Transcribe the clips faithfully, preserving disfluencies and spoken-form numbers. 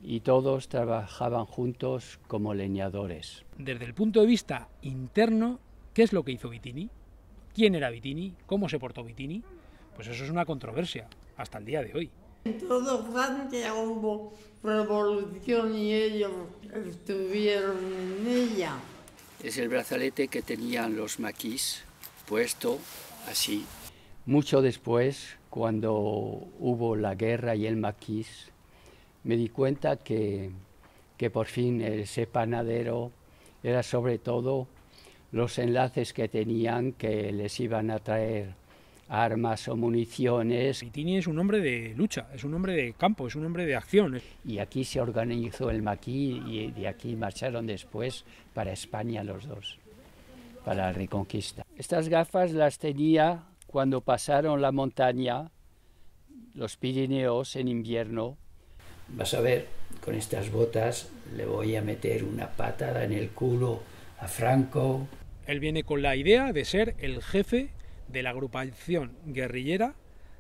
y todos trabajaban juntos como leñadores. Desde el punto de vista interno, ¿qué es lo que hizo Vitini? ¿Quién era Vitini? ¿Cómo se portó Vitini? Pues eso es una controversia hasta el día de hoy. En toda Francia hubo revolución y ellos estuvieron en ella. Es el brazalete que tenían los maquis puesto así. Mucho después, cuando hubo la guerra y el maquis, me di cuenta que, que por fin ese panadero era sobre todo los enlaces que tenían que les iban a traer armas o municiones. Vitini es un hombre de lucha, es un hombre de campo, es un hombre de acción. Y aquí se organizó el maquis y de aquí marcharon después para España los dos, para la Reconquista. Estas gafas las tenía cuando pasaron la montaña, los Pirineos en invierno. Vas a ver, con estas botas le voy a meter una patada en el culo a Franco. Él viene con la idea de ser el jefe de la agrupación guerrillera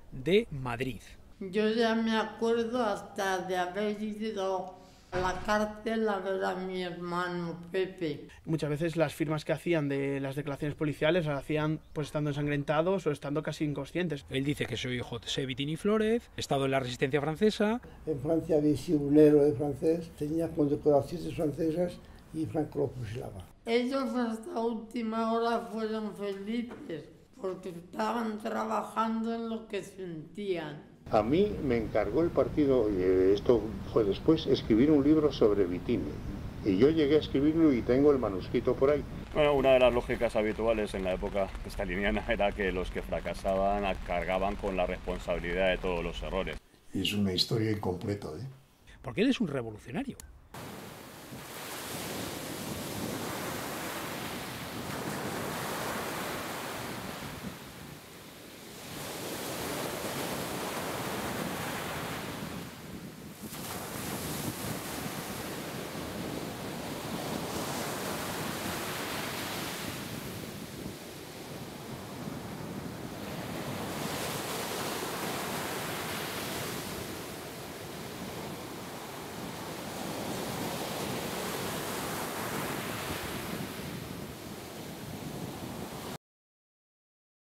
de Madrid. Yo ya me acuerdo hasta de haber ido a la cárcel a ver a mi hermano Pepe. Muchas veces las firmas que hacían de las declaraciones policiales las hacían pues estando ensangrentados o estando casi inconscientes. Él dice que soy José Vitini Flórez, he estado en la resistencia francesa. En Francia había sido un héroe francés, tenía condecoraciones francesas y Franco lo fusilaba. Ellos hasta última hora fueron felices porque estaban trabajando en lo que sentían. A mí me encargó el partido, y esto fue después, escribir un libro sobre Vitini. Y yo llegué a escribirlo y tengo el manuscrito por ahí. Bueno, una de las lógicas habituales en la época staliniana era que los que fracasaban cargaban con la responsabilidad de todos los errores. Es una historia incompleta, ¿eh? Porque él es un revolucionario.